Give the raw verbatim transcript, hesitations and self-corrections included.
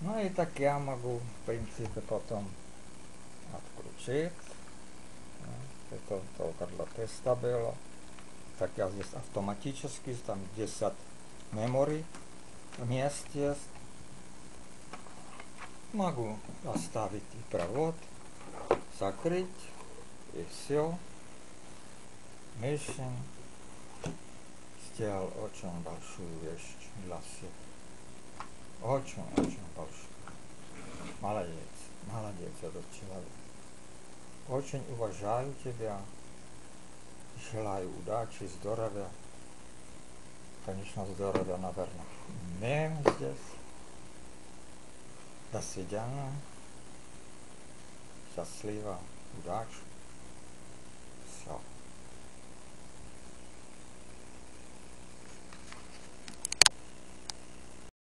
Ну и так я могу, в принципе, потом отключить. Это только для теста было. Так я здесь автоматически, там десять memory мест есть. Могу оставить и провод, закрыть, и все. Mission сделал очень большую вещь для всех. Очень-очень большую. Молодец, молодец этот человек. Очень уважаю тебя. Желаю удачи, здоровья. Конечно, здоровья, наверное, имеем здесь. До свидания. Счастливо, удачи. Все.